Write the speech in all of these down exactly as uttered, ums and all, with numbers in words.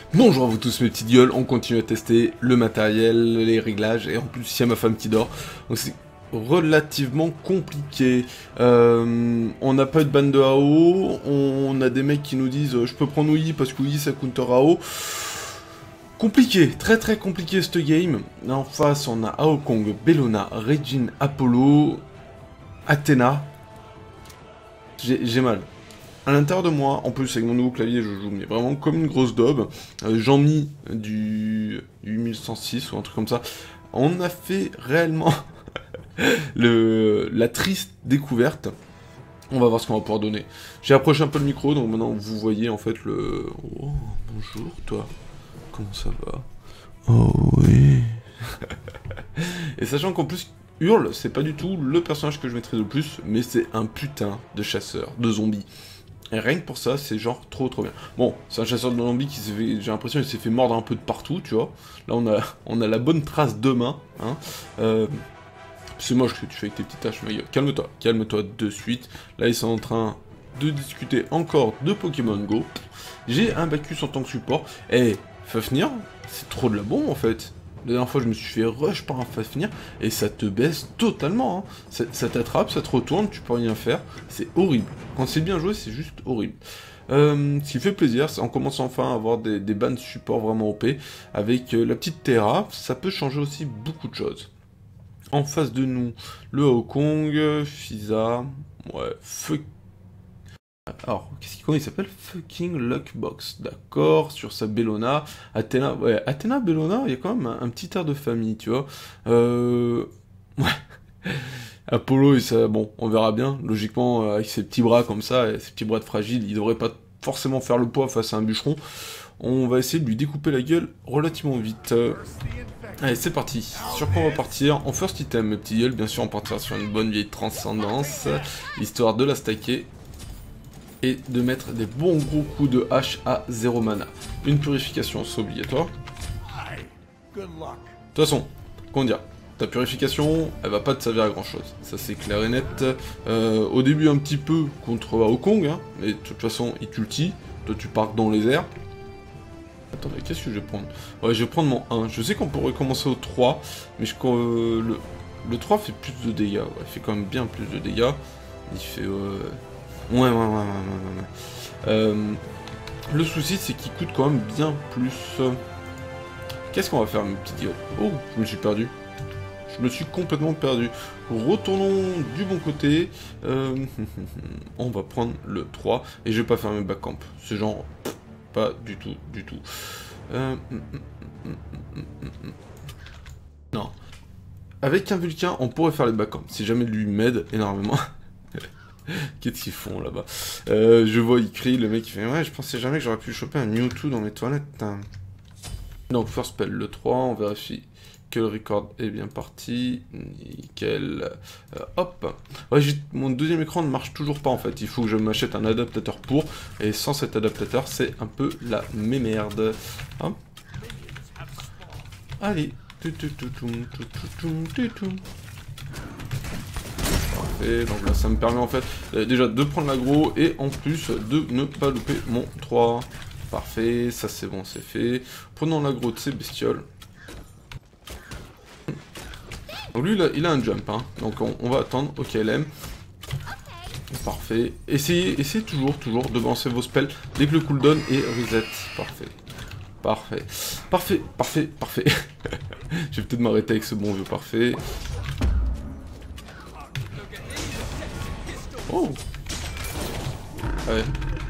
Bonjour à vous tous mes petites gueules, on continue à tester le matériel, les réglages, et en plus il y a ma femme qui dort, donc c'est relativement compliqué. Euh, on n'a pas eu de ban de A O, on a des mecs qui nous disent euh, je peux prendre Ouyi parce que Ouyi ça counter A O. Compliqué, très très compliqué ce game. Là en face on a Aokong, Bellona, Regine, Apollo, Athéna. J'ai mal. À l'intérieur de moi, en plus avec mon nouveau clavier, je joue mais vraiment comme une grosse daube. Euh, Jean-Mi du, du huit mille cent six ou un truc comme ça. On a fait réellement le, la triste découverte. On va voir ce qu'on va pouvoir donner. J'ai approché un peu le micro, donc maintenant vous voyez en fait le... Oh, bonjour toi. Comment ça va? Oh oui. Et sachant qu'en plus, Hurle, c'est pas du tout le personnage que je maîtrise le plus, mais c'est un putain de chasseur de zombies. Et rien que pour ça, c'est genre trop trop bien. Bon, c'est un chasseur de zombies qui s'est fait, j'ai l'impression qu'il s'est fait mordre un peu de partout, tu vois. Là, on a, on a la bonne trace de main, hein. Euh, c'est moche ce que tu fais avec tes petites tâches, mais calme-toi, calme-toi de suite. Là, ils sont en train de discuter encore de Pokémon Go. J'ai un Bacchus en tant que support. Et Fafnir, c'est trop de la bombe en fait. La dernière fois, je me suis fait rush par un Fafnir et ça te baisse totalement. Hein. Ça, ça t'attrape, ça te retourne, tu peux rien faire. C'est horrible. Quand c'est bien joué, c'est juste horrible. Euh, ce qui fait plaisir, c'est on commence enfin à avoir des, des bans support vraiment O P. Avec euh, la petite Terra, ça peut changer aussi beaucoup de choses. En face de nous, le Aokong, Fiza, ouais, fuck. Alors, qu'est-ce qu'il comment il s'appelle? Fucking Luckbox, d'accord, sur sa Bellona, Athéna, ouais, Athéna, Bellona, il y a quand même un, un petit air de famille, tu vois. Euh... Ouais. Apollo, et ça, bon, on verra bien, logiquement, avec ses petits bras comme ça, et ses petits bras de fragile, il devrait pas forcément faire le poids face à un bûcheron. On va essayer de lui découper la gueule relativement vite. Allez, c'est parti. Sur quoi on va partir? En first item, mes petits gueules, bien sûr, on partira sur une bonne vieille transcendance, histoire de la stacker. Et de mettre des bons gros coups de hache à zéro mana. Une purification, c'est obligatoire. De toute façon, comment dire, ta purification, elle va pas te servir à grand chose. Ça c'est clair et net. Euh, au début un petit peu contre Aokong, hein, mais de toute façon il t'ulti, toi tu pars dans les airs. Attends, mais qu'est-ce que je vais prendre? Ouais, je vais prendre mon un. Je sais qu'on pourrait commencer au trois, mais je, euh, le, le trois fait plus de dégâts. Ouais, il fait quand même bien plus de dégâts. Il fait... Euh... Ouais, ouais, ouais, ouais, ouais, ouais. Euh, le souci, c'est qu'il coûte quand même bien plus. Qu'est-ce qu'on va faire, mes petits gars? Oh, je me suis perdu. Je me suis complètement perdu. Retournons du bon côté. Euh, on va prendre le trois. Et je vais pas faire mes backcamp. C'est genre... Pas du tout, du tout. Euh, non. Avec un Vulcain, on pourrait faire les backcamp. Si jamais lui m'aide énormément. Qu'est-ce qu'ils font là-bas? euh, Je vois, il crie, le mec il fait ouais, je pensais jamais que j'aurais pu choper un Mewtwo dans mes toilettes. Donc, first spell le trois, on vérifie que le record est bien parti. Nickel. Euh, hop. Ouais, mon deuxième écran ne marche toujours pas en fait. Il faut que je m'achète un adaptateur pour. Et sans cet adaptateur, c'est un peu la mémerde. Hop. Allez. Et donc là ça me permet en fait euh, déjà de prendre l'aggro et en plus de ne pas louper mon trois. Parfait, ça c'est bon, c'est fait. Prenons l'aggro de ces bestioles. Donc lui il a, il a un jump, hein. Donc on, on va attendre, ok L M. Parfait. Essayez, essayez toujours, toujours de balancer vos spells dès que le cooldown est reset. Parfait. Parfait. Parfait, parfait, parfait. Je vais peut-être m'arrêter avec ce bon vieux parfait. Oh! Ouais.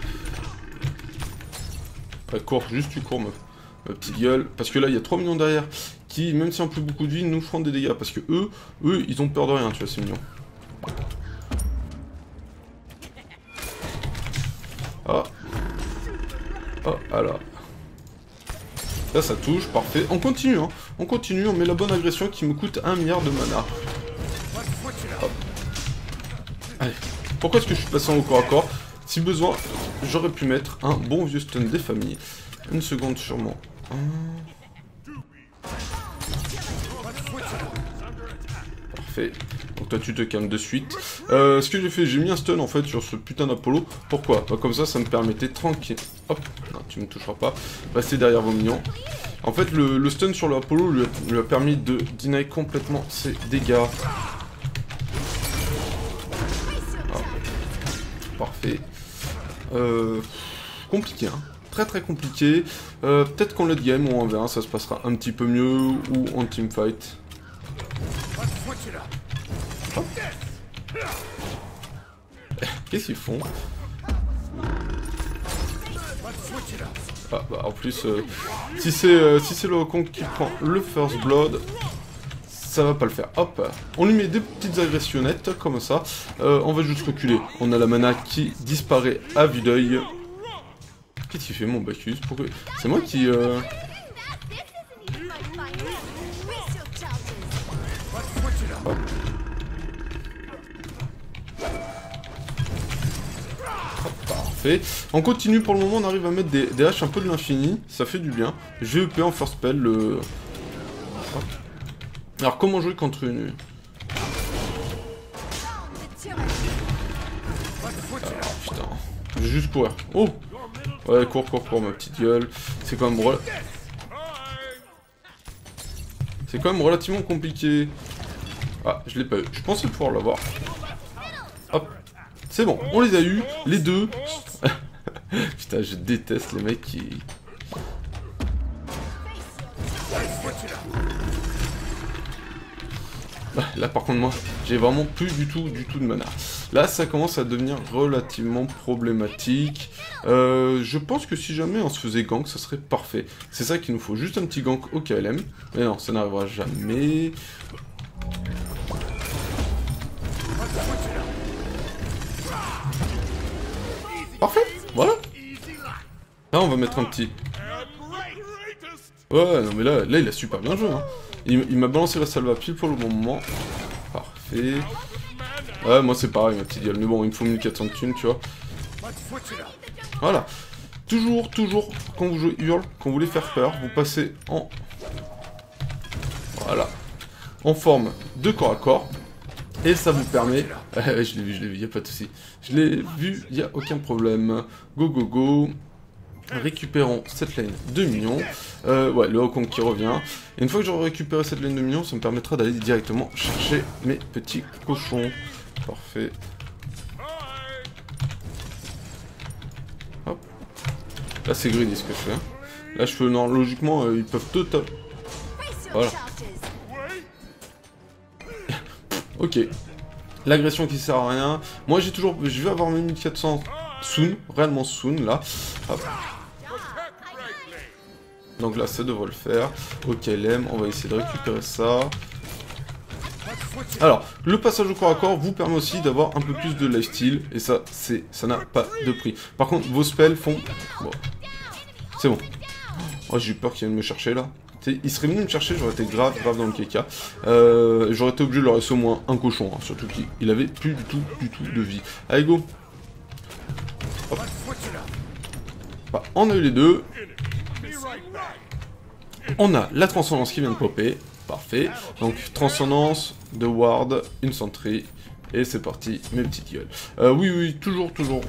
Ouais, cours, juste tu cours, meuf. Ma petite gueule. Parce que là, il y a trois millions derrière qui, même si on plus beaucoup de vie, nous feront des dégâts. Parce que eux, eux, ils ont peur de rien, tu vois, c'est mignon. Ah. Oh, alors. Là, ça touche, parfait. On continue, hein. On continue, on met la bonne agression qui me coûte un milliard de mana. Hop. Allez. Pourquoi est-ce que je suis passé en au corps à corps? Si besoin, j'aurais pu mettre un bon vieux stun des familles. Une seconde sûrement. Parfait. Donc toi tu te calmes de suite. Euh, ce que j'ai fait, j'ai mis un stun en fait sur ce putain d'Apollo. Pourquoi? Bah, comme ça, ça me permettait tranquille. Hop, non, tu me toucheras pas. Rester derrière vos minions. En fait, le, le stun sur l'Apollo lui, lui a permis de deny complètement ses dégâts. Ah. Parfait. Euh, compliqué, hein. Très très compliqué. Euh, Peut-être qu'en late game ou en V un, ça se passera un petit peu mieux, ou en teamfight. Oh. Qu'est-ce qu'ils font? Ah bah en plus, euh, si c'est euh, si c'est le Wukong qui prend le first blood, ça va pas le faire. Hop, on lui met des petites agressionnettes comme ça. Euh, on va juste reculer. On a la mana qui disparaît à vue d'œil. Qu'est-ce qu'il fait mon Bacchus? Pourquoi? C'est moi qui... Euh... Oh. Oh, parfait. On continue pour le moment, on arrive à mettre des, des haches un peu de l'infini. Ça fait du bien. G E P en first spell. Le... Oh. Alors comment jouer contre une... Ah, putain. Je vais juste courir. Oh! Ouais, cours, cours, cours, ma petite gueule. C'est quand même... Rel... C'est quand même relativement compliqué. Ah, je l'ai pas eu. Je pensais pouvoir l'avoir. Hop. C'est bon, on les a eu, les deux. Putain, je déteste les mecs qui... Là par contre moi j'ai vraiment plus du tout du tout de mana. Là ça commence à devenir relativement problématique. euh, Je pense que si jamais on se faisait gank ça serait parfait. C'est ça qu'il nous faut, juste un petit gank au K L M. Mais non, ça n'arrivera jamais. Parfait, voilà. Là on va mettre un petit... Ouais non mais là, là il a super bien joué hein. Il, il m'a balancé la salva pile pour le bon moment. Parfait. Ouais, moi c'est pareil, ma petite gueule. Mais bon, il me faut mille quatre cents de thunes, tu vois. Voilà. Toujours, toujours, quand vous jouez Hurle, quand vous voulez faire peur, vous passez en... Voilà. En forme de corps à corps. Et ça vous permet... Euh, je l'ai vu, je l'ai vu, y a pas de souci. Je l'ai vu, y a aucun problème. Go, go, go. Récupérons cette lane de minions. Euh, ouais, le Wukong qui revient. Et une fois que j'aurai récupéré cette lane de minions, ça me permettra d'aller directement chercher mes petits cochons. Parfait. Hop. Là, c'est greedy ce que je fais. Hein. Là, je peux... Non, logiquement, euh, ils peuvent total... Voilà. Ok. L'agression qui sert à rien. Moi, j'ai toujours... Je vais avoir mes mille quatre cents soon. Réellement soon, là. Hop. Donc là, ça devrait le faire. Ok, L M, on va essayer de récupérer ça. Alors, le passage au corps à corps vous permet aussi d'avoir un peu plus de lifesteal. Et ça, c'est, ça n'a pas de prix. Par contre, vos spells font... Bon. C'est bon. Oh, j'ai eu peur qu'il vienne me chercher, là. T'sais, il serait venu me chercher, j'aurais été grave, grave dans le K K. Euh, j'aurais été obligé de leur laisser au moins un cochon. Hein, surtout qu'il avait plus du tout, du tout de vie. Allez, go. Hop. Bah, on a eu les deux. On a la transcendance qui vient de popper, parfait. Donc transcendance, de ward, une sentry, et c'est parti, mes petites gueules. Euh, oui, oui, toujours, toujours.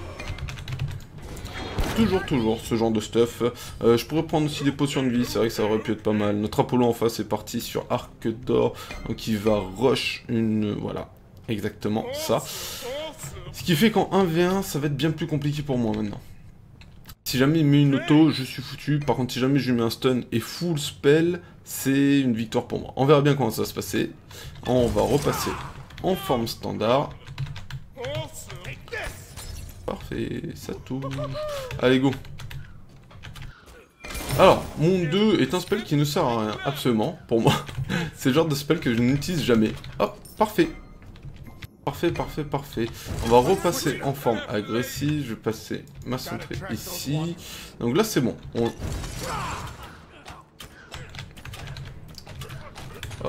Toujours, toujours, ce genre de stuff. Euh, je pourrais prendre aussi des potions de vie, c'est vrai que ça aurait pu être pas mal. Notre Apollo en face est parti sur Arc d'Or, donc il va rush une... Voilà, exactement ça. Ce qui fait qu'en un v un, ça va être bien plus compliqué pour moi maintenant. Si jamais il met une auto, je suis foutu. Par contre, si jamais je lui mets un stun et full spell, c'est une victoire pour moi. On verra bien comment ça va se passer. On va repasser en forme standard. Parfait, ça touche. Allez, go. Alors, mon deux est un spell qui ne sert à rien, absolument, pour moi. C'est le genre de spell que je n'utilise jamais. Hop, parfait. Parfait, parfait, parfait. On va repasser en forme agressive. Je vais passer ma centrée ici. Donc là, c'est bon. On... Oh.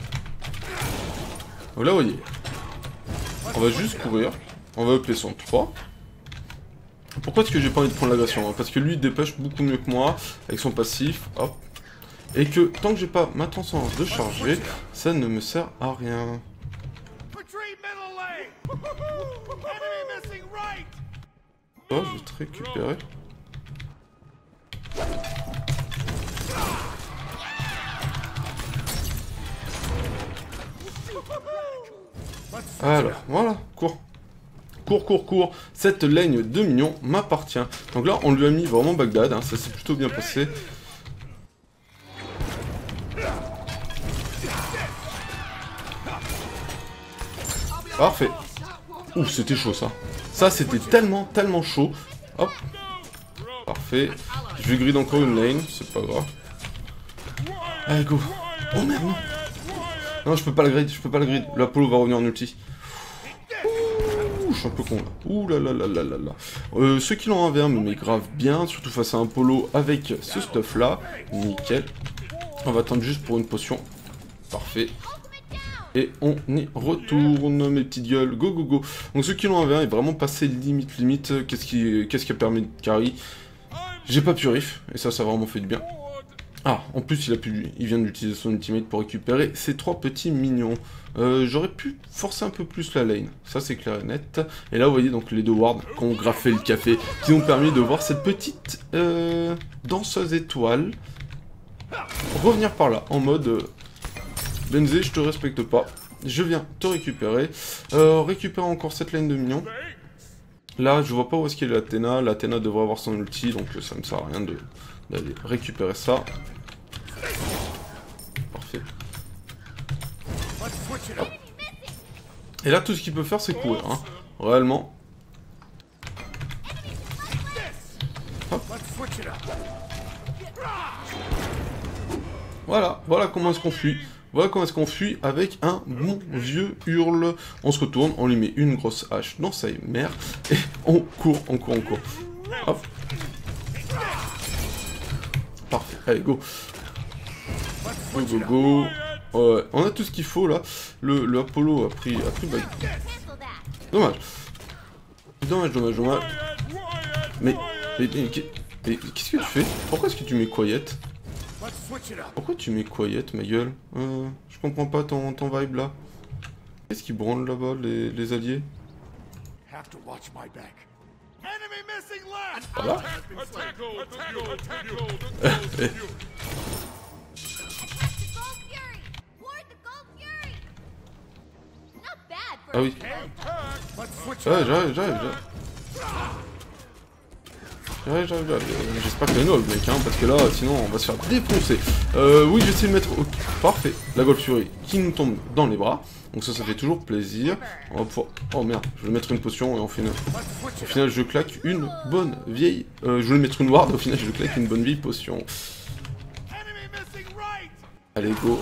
Donc là, vous voyez. On va juste courir. On va upler son trois. Pourquoi est-ce que j'ai pas envie de prendre l'agression? Parce que lui, il dépêche beaucoup mieux que moi avec son passif. Hop. Et que tant que j'ai pas ma transcendance de charger, ça ne me sert à rien. Oh, je vais te récupérer. Alors, voilà, cours. Cours, cours, cours. Cette lane de minions m'appartient. Donc là, on lui a mis vraiment Bagdad, hein, ça s'est plutôt bien passé. Parfait. Ouh, c'était chaud ça. Ça, c'était tellement, tellement chaud. Hop. Parfait. Je vais grid encore une lane, c'est pas grave. Allez, go. Oh merde, non. Non, je peux pas le grid, je peux pas le grid. L'Apollo va revenir en ulti. Ouh, je suis un peu con là. Ouh là là là là là là. Euh, ceux qui l'ont un v un me met grave bien, surtout face à un polo avec ce stuff là. Nickel. On va attendre juste pour une potion. Parfait. Et on y retourne, mes petites gueules. Go, go, go. Donc ceux qui l'ont un v un est vraiment passé limite, limite. Qu'est-ce qui, qu'est-ce qui a permis de carry? J'ai pas purif, et ça, ça a vraiment fait du bien. Ah, en plus, il a pu, il vient d'utiliser son ultimate pour récupérer ces trois petits mignons. Euh, J'aurais pu forcer un peu plus la lane, ça c'est clair et net. Et là, vous voyez donc les deux wards qui ont graffé le café, qui ont permis de voir cette petite euh, danseuse étoile revenir par là, en mode... Euh, Benzé, je te respecte pas. Je viens te récupérer. Euh, récupérer encore cette lane de minions. Là, je vois pas où est-ce qu'il est l'Athéna. L'Athéna devrait avoir son ulti, donc ça me sert à rien d'aller récupérer ça. Parfait. Hop. Et là, tout ce qu'il peut faire, c'est courir. Hein. Réellement. Hop. Voilà, voilà comment est-ce qu'on fuit. Voilà comment est-ce qu'on fuit avec un bon vieux hurle. On se retourne, on lui met une grosse hache dans sa mère et on court, on court, on court. Hop. Parfait, allez, go. Go, go, go. Ouais, on a tout ce qu'il faut là. Le, le Apollo a pris, a pris bague. Dommage. Dommage, dommage, dommage. Mais, mais, mais, mais qu'est-ce que tu fais? Pourquoi est-ce que tu mets quiet? Pourquoi tu mets quiet, ma gueule? euh, Je comprends pas ton, ton vibe là. Qu'est-ce qui branle là-bas, les, les alliés? Voilà. Ah oui. Ouais, j'arrive, j'arrive, j'arrive. J'arrive, j'arrive, j'arrive. J'espère que t'es noble, mec, hein, parce que là, sinon, on va se faire défoncer. Euh, oui, je vais essayer de mettre... Okay. Parfait. La Gold Fury qui nous tombe dans les bras. Donc ça, ça fait toujours plaisir. On va pouvoir... Oh merde, je vais mettre une potion et on fait une... Au final, je claque une bonne vieille... Euh, je voulais mettre une ward, au final, je claque une bonne vieille potion. Allez, go.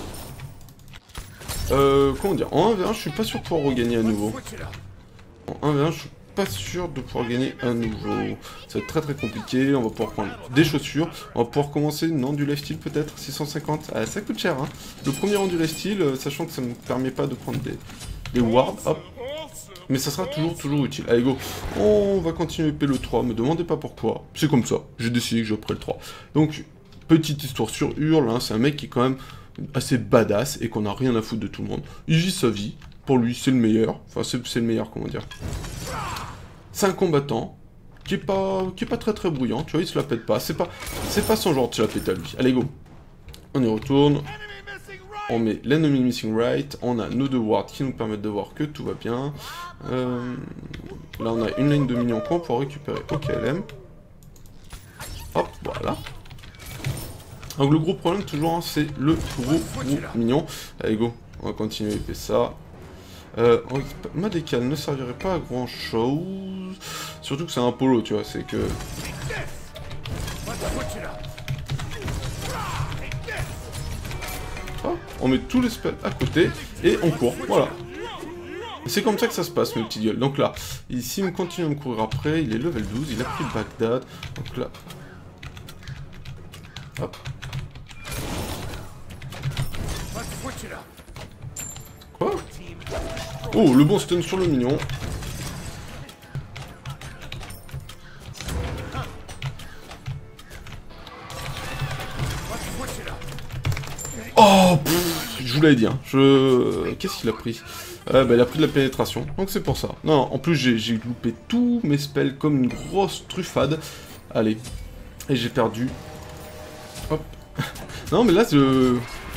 Euh, comment dire? En un v un, je suis pas sûr de pouvoir regagner à nouveau. En un v un, je suis pas sûr de pouvoir gagner à nouveau. Ça va être très très compliqué. On va pouvoir prendre des chaussures. On va pouvoir commencer, non, du lifesteal peut-être. six cent cinquante. Ah, ça coûte cher, hein. Le premier rang du lifesteal, euh, sachant que ça me permet pas de prendre des, des wards. Hop. Mais ça sera toujours, toujours utile. Allez, go. On va continuer P le trois. Me demandez pas pourquoi. C'est comme ça. J'ai décidé que je ferai le trois. Donc, petite histoire sur Hurle. Hein. C'est un mec qui est quand même assez badass et qu'on a rien à foutre de tout le monde. Il vit sa vie. Pour lui, c'est le meilleur. Enfin, c'est le meilleur, comment dire. C'est un combattant qui est pas qui est pas très très bruyant, tu vois, il se la pète pas. C'est pas c'est pas son genre de se la pète à lui. Allez, go. On y retourne. On met l'enemy missing right. On a nos deux wards qui nous permettent de voir que tout va bien. Euh, là, on a une ligne de minions qu'on peut récupérer au K L M. Hop, voilà. Donc le gros problème toujours, hein, c'est le gros gros mignon. Allez, go. On va continuer à épée ça. Euh, ma décale ne servirait pas à grand chose. Surtout que c'est un polo, tu vois, c'est que... Ah, on met tous les spells à côté et on court, voilà. C'est comme ça que ça se passe, mes petites gueules. Donc là, ici, il continue à me courir après, il est level douze, il a pris Bagdad. Donc là... Hop. Quoi? Oh, le bon stun sur le mignon. Oh, pff, je vous l'avais dit, hein. Je... Qu'est-ce qu'il a pris? Euh, bah, il a pris de la pénétration, donc c'est pour ça. Non, non, en plus j'ai loupé tous mes spells comme une grosse truffade. Allez, et j'ai perdu. Hop. Non mais là je...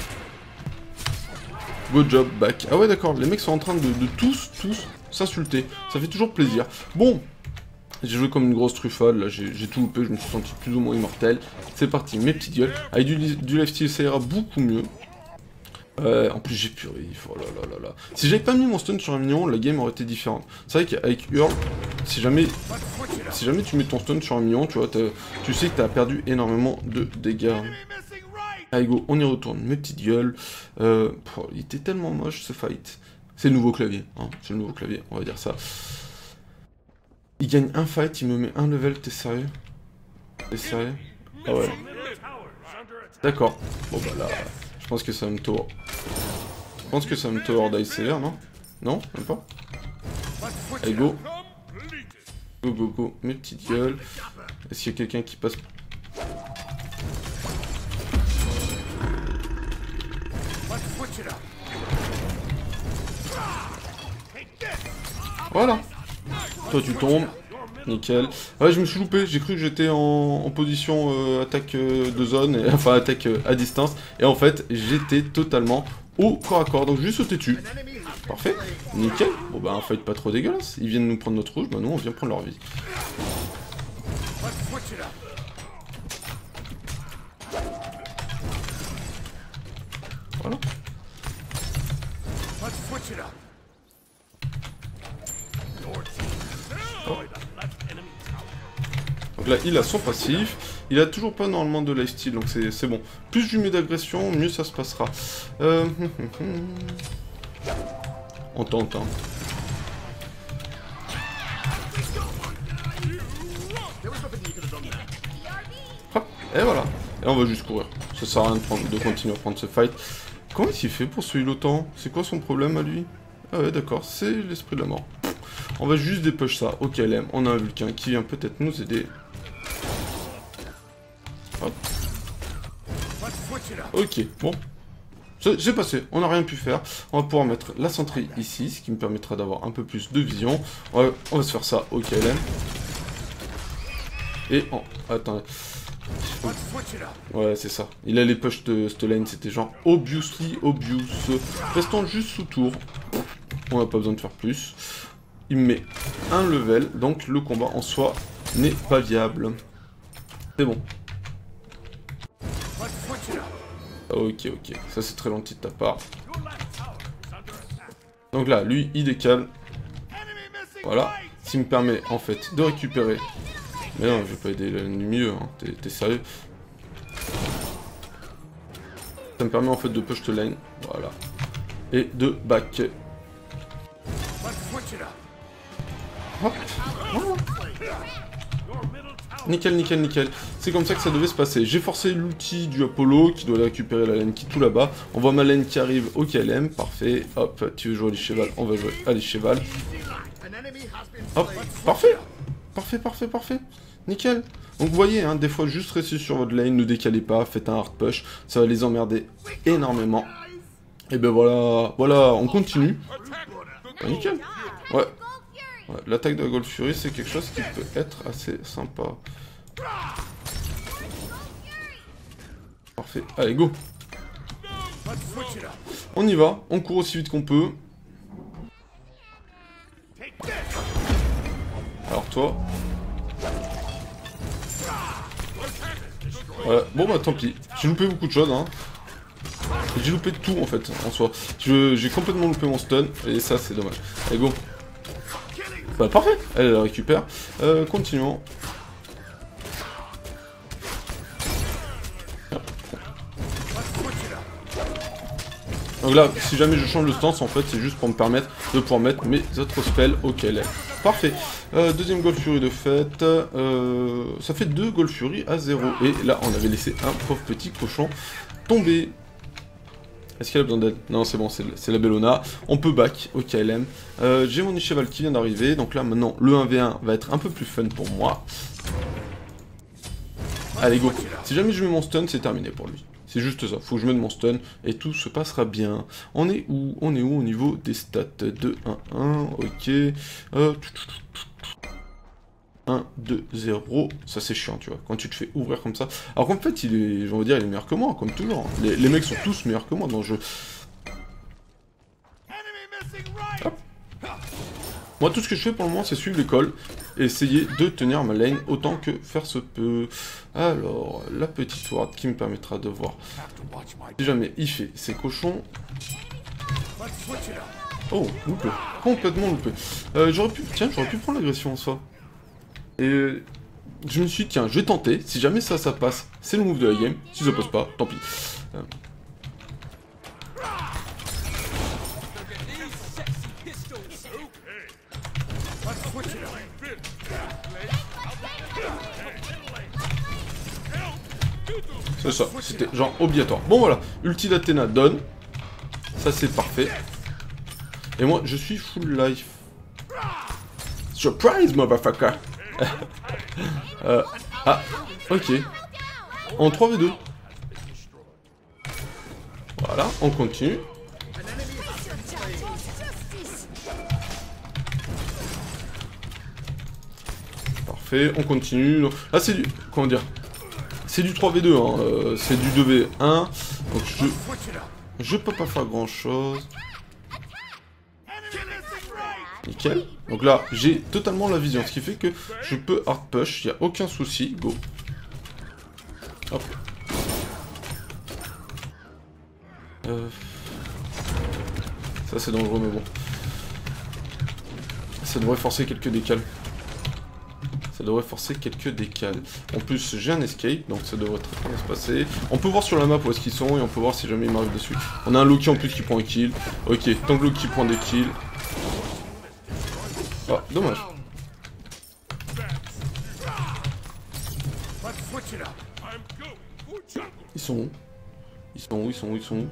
Good job, back. Ah ouais d'accord, les mecs sont en train de, de tous, tous s'insulter. Ça fait toujours plaisir. Bon, j'ai joué comme une grosse truffade, là j'ai tout loupé, je me suis senti plus ou moins immortel. C'est parti, mes petites gueules. Avec du, du lifesteal ça ira beaucoup mieux. Euh, en plus j'ai puré, oh là là là là. Si j'avais pas mis mon stun sur un minion, la game aurait été différente. C'est vrai qu'avec Hurl, si jamais, si jamais tu mets ton stun sur un minion, tu vois, tu sais que t'as perdu énormément de dégâts. Allez go, on y retourne, mes petites gueules. Euh, oh, il était tellement moche ce fight. C'est le nouveau clavier, hein, c'est le nouveau clavier, on va dire ça. Il gagne un fight, il me met un level, t'es sérieux? T'es sérieux? Ah ouais. D'accord, bon bah là... Je pense que ça va me tour. Je pense que ça va me tour d'ice sévère, non? Non? Même pas? Allez, go! Go, go, go, mes petites gueules. Est-ce qu'il y a quelqu'un qui passe? Voilà! Toi, tu tombes. Nickel. Ouais, je me suis loupé, j'ai cru que j'étais en, en position euh, attaque euh, de zone, et, enfin attaque euh, à distance, et en fait, j'étais totalement au corps à corps, donc je lui ai sauté dessus. Parfait, nickel. Bon bah un fight pas trop dégueulasse, ils viennent nous prendre notre rouge, bah nous on vient prendre leur vie. Voilà. Oh. Donc là, il a son passif, il a toujours pas normalement de lifesteal, donc c'est bon. Plus je lui mets d'agression, mieux ça se passera. Euh... On tente, hein. Hop, et voilà. Et on va juste courir. Ça sert à rien de, prendre, de continuer à prendre ce fight. Comment il fait pour celui l'autant? C'est quoi son problème à lui? Ah ouais, d'accord, c'est l'esprit de la mort. On va juste dépush ça au K L M. On a un Vulcain qui vient peut-être nous aider. Hop. Ok, bon. J'ai passé, on n'a rien pu faire. On va pouvoir mettre la sentry ici, ce qui me permettra d'avoir un peu plus de vision. On va, on va se faire ça au K L M. Et en... Attends. Ouais, c'est ça. Il a les push de cette lane, c'était genre obviously obvious. Restons juste sous tour. On n'a pas besoin de faire plus. Il me met un level, donc le combat en soi n'est pas viable. C'est bon. Ok, ok. Ça c'est très gentil de ta part. Donc là, lui, il décale. Voilà. Ce qui me permet, en fait, de récupérer... Mais non, je vais pas aider le milieu, hein. T'es sérieux? Ça me permet, en fait, de push the lane. Voilà. Et de back. Hop. Voilà. Nickel, nickel, nickel. C'est comme ça que ça devait se passer. J'ai forcé l'outil du Apollo qui doit aller récupérer la laine qui est tout là-bas. On voit ma laine qui arrive au K L M. Parfait. Hop, tu veux jouer à cheval? On va jouer à cheval. Hop, parfait. Parfait, parfait, parfait. Nickel. Donc vous voyez, hein, des fois, juste restez sur votre lane, ne décalez pas, faites un hard push. Ça va les emmerder énormément. Et ben voilà, voilà, on continue. Ah, nickel. Ouais. Ouais, l'attaque de la Gold Fury, c'est quelque chose qui peut être assez sympa. Parfait. Allez, go. On y va, on court aussi vite qu'on peut. Alors toi... Voilà. Bon bah tant pis, j'ai loupé beaucoup de choses, hein. J'ai loupé tout en fait, en soi. J'ai complètement loupé mon stun, et ça c'est dommage. Allez, go. Bah parfait, elle la récupère. Euh, continuons. Donc là, si jamais je change de stance, en fait, c'est juste pour me permettre de pouvoir mettre mes autres spells au K L M. Parfait. Euh, deuxième Gold Fury de fait. Euh, ça fait deux Gold Fury à zéro. Et là, on avait laissé un pauvre petit cochon tomber. Est-ce qu'elle a besoin d'aide? Non, c'est bon, c'est la Bellona. On peut back au K L M. Euh, J'ai mon cheval qui vient d'arriver. Donc là, maintenant, le un v un va être un peu plus fun pour moi. Allez, go. Si jamais je mets mon stun, c'est terminé pour lui. C'est juste ça, faut que je mette mon stun, et tout se passera bien. On est où? On est où au niveau des stats? deux, un, un, ok. Euh, un, deux, zéro, ça c'est chiant, tu vois, quand tu te fais ouvrir comme ça. Alors qu'en fait, il est, on va dire, il est meilleur que moi, comme toujours. Les, les mecs sont tous meilleurs que moi dans le jeu. Hop. Moi, tout ce que je fais pour le moment, c'est suivre l'école et essayer de tenir ma lane autant que faire se peut. Alors, la petite ward qui me permettra de voir si jamais il fait ses cochons. Oh, loupé. Complètement loupé. Euh, j'aurais pu... Tiens, j'aurais pu prendre l'agression en soi. Et je me suis dit, tiens, je vais tenter. Si jamais ça, ça passe, c'est le move de la game. Si ça passe pas, tant pis. Euh... C'est ça, c'était genre obligatoire. Bon voilà, ulti d'Athéna donne. Ça c'est parfait. Et moi, je suis full life. Surprise, motherfucker. euh, Ah, ok. En trois v deux. Voilà, on continue. Parfait, on continue. Là, c'est du... Comment dire? C'est du trois v deux, hein. euh, c'est du deux v un. Donc je... Je peux pas faire grand chose. Nickel. Donc là, j'ai totalement la vision, ce qui fait que je peux hard push, il n'y a aucun souci. Go. Hop. Euh... Ça c'est dangereux, mais bon. Ça devrait forcer quelques décales. Ça devrait forcer quelques décales. En plus, j'ai un escape, donc ça devrait très bien se passer. On peut voir sur la map où est-ce qu'ils sont, et on peut voir si jamais ils m'arrivent dessus. On a un Loki en plus qui prend un kill. Ok, tant que Loki prend des kills... Oh, dommage. Ils sont où? Ils sont où? Ils sont où? Ils sont où?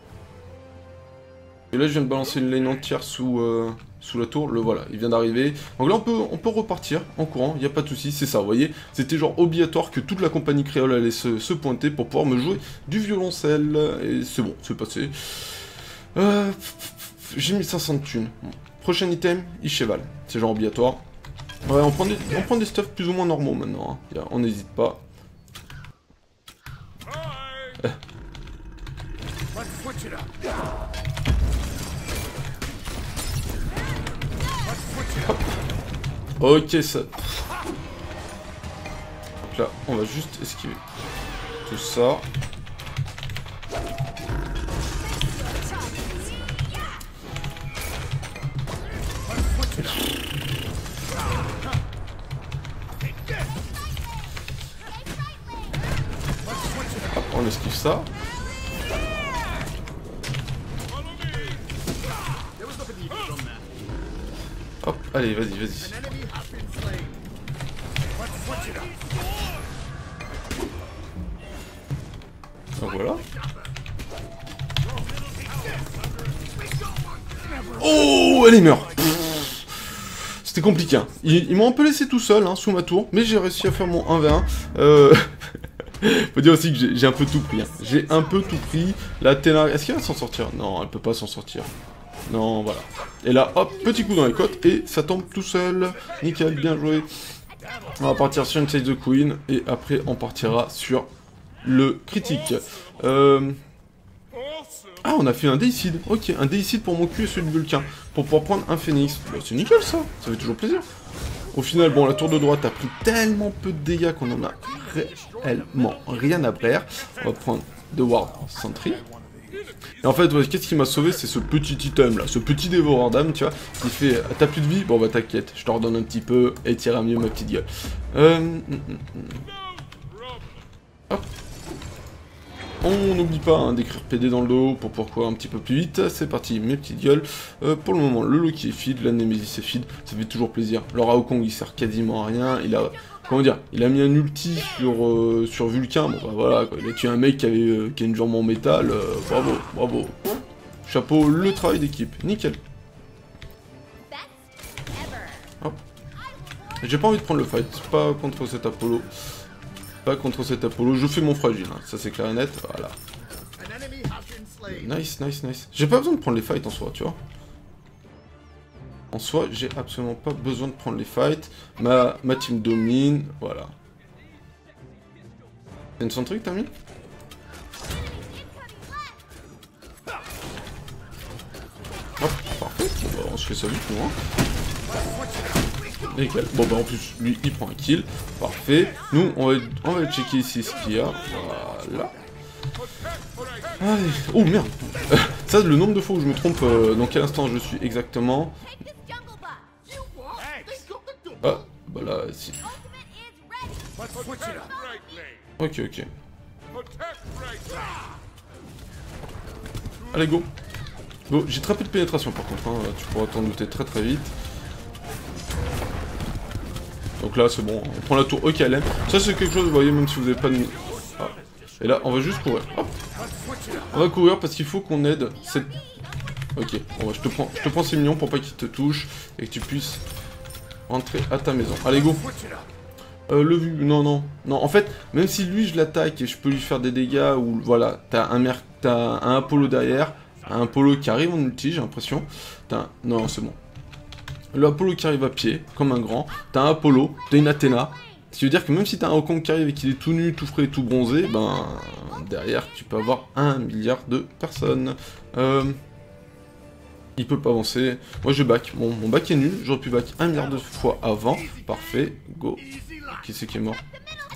Et là, je viens de balancer une lane entière sous, euh, sous la tour. Le voilà, il vient d'arriver. Donc là, on peut, on peut repartir en courant. Il n'y a pas de souci. C'est ça, vous voyez. C'était genre obligatoire que toute la compagnie créole allait se, se pointer pour pouvoir me jouer du violoncelle. Et c'est bon, c'est passé. Euh, J'ai mis cinq cents de thunes. Bon. Prochain item, Isheval. C'est genre obligatoire. Ouais, on prend des, on prend des stuffs plus ou moins normaux maintenant. Hein. On n'hésite pas. Eh. Ok, ça. Donc là, on va juste esquiver tout ça. Hop, on esquive ça. Hop, allez, vas-y, vas-y. Donc voilà. Oh, elle est meurt. C'était compliqué. Hein. Ils, ils m'ont un peu laissé tout seul hein, sous ma tour, mais j'ai réussi à faire mon un v un. Euh... Faut dire aussi que j'ai un peu tout pris. Hein. J'ai un peu tout pris. La Ténard, est-ce qu'elle va s'en sortir? Non, elle peut pas s'en sortir. Non, voilà. Et là, hop, petit coup dans les côtes, et ça tombe tout seul. Nickel, bien joué. On va partir sur une Chase the Queen, et après on partira sur le critique. Euh... Ah, on a fait un déicide. Ok, un déicide pour mon cul et celui de Vulcain. Pour pouvoir prendre un phénix. Bah, c'est nickel ça, ça fait toujours plaisir. Au final, bon, la tour de droite a pris tellement peu de dégâts qu'on en a réellement rien à faire. On va prendre The Ward Sentry. Et en fait, ouais, qu'est-ce qui m'a sauvé? C'est ce petit item là, ce petit dévoreur d'âme, tu vois, qui fait « T'as plus de vie? Bon bah t'inquiète, je te redonne un petit peu et t'iras mieux ma petite gueule. » Euh... Mm, mm, mm. Hop. On n'oublie pas hein, d'écrire P D dans le dos pour pouvoir courir un petit peu plus vite. C'est parti, mes petites gueules. Euh, pour le moment, le Loki est feed, la Nemesis est feed, ça fait toujours plaisir. Le Raokong il sert quasiment à rien, il a... Comment dire, il a mis un ulti sur, euh, sur Vulcain, bon bah voilà, quoi. Il a tué un mec qui, avait, euh, qui a une jambe en métal, euh, bravo, bravo. Chapeau, le travail d'équipe, nickel. J'ai pas envie de prendre le fight, pas contre cet Apollo. pas contre cet Apollo. Je fais mon fragile, hein. Ça c'est clair et net. Voilà. Nice, nice, nice. J'ai pas besoin de prendre les fights en soi, tu vois. En soi, j'ai absolument pas besoin de prendre les fights. Ma, ma team domine, voilà. T'as une centrique, t'as mis? Hop, parfait. Bon, bah, on se fait ça vite, nous, hein. Nickel. Bon, bah, en plus, lui, il prend un kill. Parfait. Nous, on va, on va checker ici ce qu'il y a. Voilà. Allez. Oh, merde. Ça, le nombre de fois où je me trompe, euh, dans quel instant je suis exactement. Ah, bah là, si. Ok, ok. Allez, go. Go. J'ai très peu de pénétration par contre, hein. Tu pourras t'en douter très très vite. Donc là, c'est bon, on prend la tour E K L M. Ça, c'est quelque chose, vous voyez, même si vous n'avez pas de... Ah. Et là, on va juste courir. Hop. On va courir parce qu'il faut qu'on aide cette... Ok, bon, bah, je te prends, je te prends ces millions pour pas qu'il te touche et que tu puisses rentrer à ta maison. Allez, go. Euh, le vu, non, non, non, en fait, même si lui, je l'attaque et je peux lui faire des dégâts, ou voilà, t'as un, mer t'as un Apollo derrière, un Apollo qui arrive en ulti, j'ai l'impression, t'as un... Non, c'est bon. Le Apollo qui arrive à pied, comme un grand, t'as un Apollo, t'as une Athéna, ce qui veut dire que même si t'as un Wukong qui arrive et qu'il est tout nu, tout frais, tout bronzé, ben, derrière, tu peux avoir un milliard de personnes. Euh... Il peut pas avancer. Moi je back. Bon, mon back est nul. J'aurais pu back un milliard de fois avant. Parfait. Go. Qui c'est qui est mort?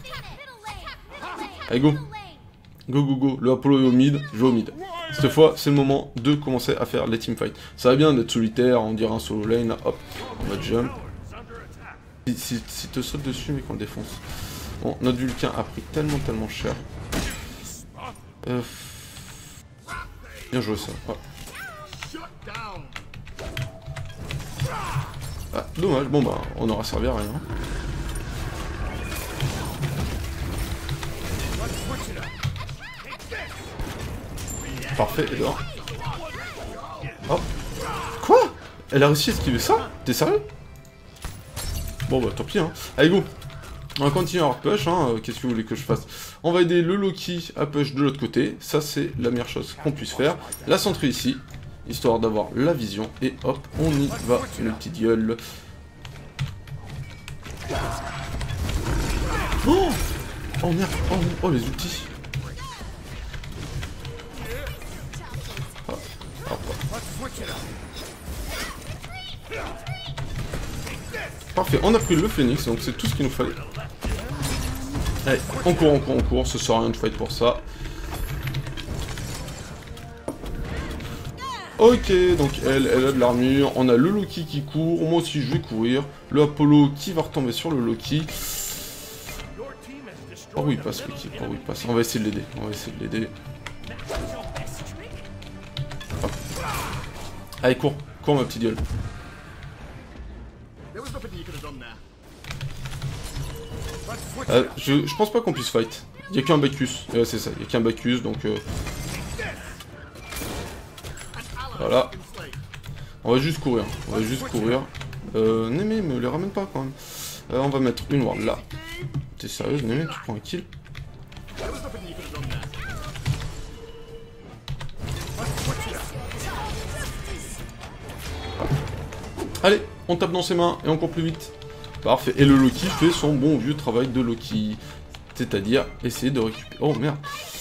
Allez, go. Go, go, go. Le Apollo est au mid. Je vais au mid. Cette fois, c'est le moment de commencer à faire les teamfights. Ça va bien d'être solitaire. On dirait un solo lane. Hop. On va jump. Si, si, si te saute dessus, mais qu'on le défonce. Bon, notre Vulcain a pris tellement, tellement cher. Euh... Bien joué ça. Ouais. Ah, dommage, bon bah, on aura servi à rien. Parfait, Edouard. Oh. Quoi? Elle a réussi à esquiver ça? T'es sérieux? Bon bah, tant pis, hein. Allez, go. On va continuer à push, hein. Qu'est-ce que vous voulez que je fasse? On va aider le Loki à push de l'autre côté. Ça, c'est la meilleure chose qu'on puisse faire. La centrée ici, histoire d'avoir la vision, et hop, on y va, le petit gueule. Oh, oh merde, oh, oh les ultis. Ah, ah, parfait, on a pris le Phoenix, donc c'est tout ce qu'il nous fallait. Allez, on court, on court, on court, ce sera rien de fight pour ça. Ok, donc elle, elle a de l'armure, on a le Loki qui court, moi aussi je vais courir, le Apollo qui va retomber sur le Loki. Par où il passe Loki, par où il passe, on va essayer de l'aider, on va essayer de l'aider. Allez, cours, cours ma petite gueule. Euh, je, je pense pas qu'on puisse fight, il n'y a qu'un Bacchus, euh, c'est ça, il n'y a qu'un Bacchus, donc... Euh... Voilà. On va juste courir. On va juste courir. Euh, Némé, me les ramène pas quand même. Euh, on va mettre une ward là. T'es sérieuse, Némé, tu prends un kill? Allez, on tape dans ses mains et on court plus vite. Parfait. Et le Loki fait son bon vieux travail de Loki. C'est-à-dire essayer de récupérer... Oh merde.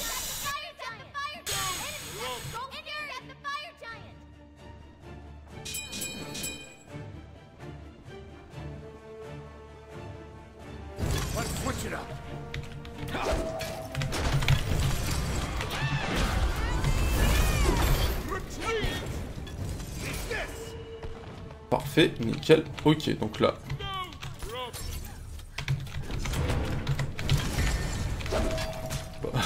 Parfait, nickel, ok, donc là... Bah.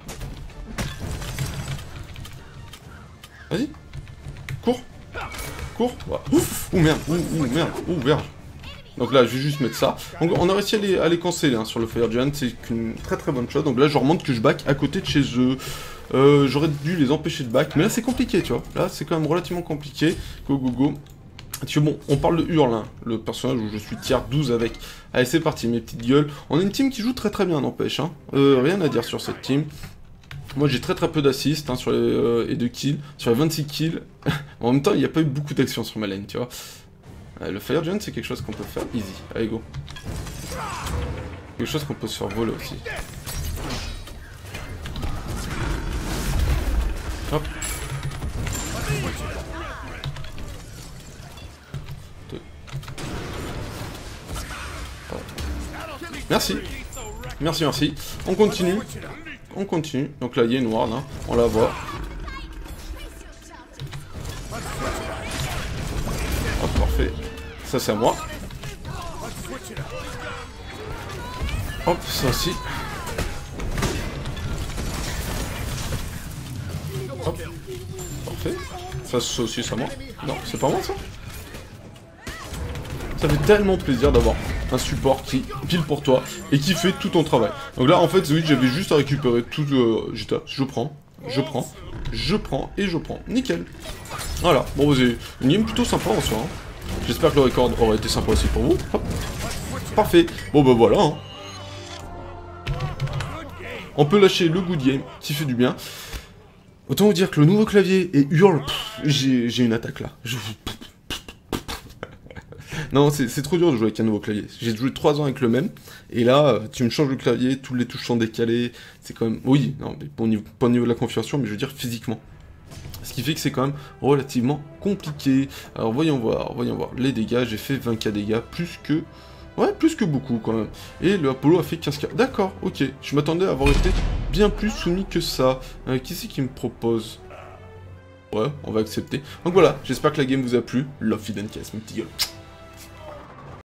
Vas-y. Cours. Cours. Bah. Ouf. Ouh merde, ouh, ouh merde, ouh merde. Donc là, je vais juste mettre ça. Donc on a réussi à les, à les canceller hein, sur le Fire Giant, c'est une très très bonne chose. Donc là, je remonte que je back à côté de chez eux. Euh, J'aurais dû les empêcher de back, mais là c'est compliqué, tu vois. Là, c'est quand même relativement compliqué. Go, go, go. Parce que bon, on parle de Hurle, hein, le personnage où je suis tier douze avec. Allez, c'est parti, mes petites gueules. On a une team qui joue très très bien, n'empêche. Hein. Euh, rien à dire sur cette team. Moi, j'ai très très peu d'assists hein, sur les, euh, et de kills. Sur les vingt-six kills. En même temps, il n'y a pas eu beaucoup d'actions sur ma lane, tu vois. Euh, le Fire Giant, c'est quelque chose qu'on peut faire easy. Allez, go. Quelque chose qu'on peut se faire voler aussi. Hop. Merci. Merci, merci. On continue. On continue. Donc là, il y a une ward, hein. On la voit. Hop, parfait. Ça, c'est à moi. Hop, ça aussi. Hop. Parfait. Ça, ça aussi, c'est à moi. Non, c'est pas moi, ça. Ça fait tellement plaisir d'avoir un support qui pile pour toi et qui fait tout ton travail. Donc là, en fait, oui, j'avais juste à récupérer tout. Euh, J'étais, je prends, je prends, je prends et je prends. Nickel. Voilà. Bon, c'est une game plutôt sympa en soi. Hein. J'espère que le record aurait été sympa aussi pour vous. Hop. Parfait. Bon, bah voilà. Hein. On peut lâcher le good game qui fait du bien. Autant vous dire que le nouveau clavier et Hurle, j'ai une attaque là. Je... Non, c'est trop dur de jouer avec un nouveau clavier. J'ai joué trois ans avec le même, et là, tu me changes le clavier, toutes les touches sont décalées, c'est quand même... Oui, non, mais pas au niveau, pas au niveau de la configuration, mais je veux dire physiquement. Ce qui fait que c'est quand même relativement compliqué. Alors voyons voir, voyons voir. Les dégâts, j'ai fait vingt K dégâts, plus que... Ouais, plus que beaucoup quand même. Et le Apollo a fait quinze K. D'accord, ok. Je m'attendais à avoir été bien plus soumis que ça. Euh, qui c'est qui me propose? Ouais, on va accepter. Donc voilà, j'espère que la game vous a plu. Love, feed and kiss, mes petits gueules.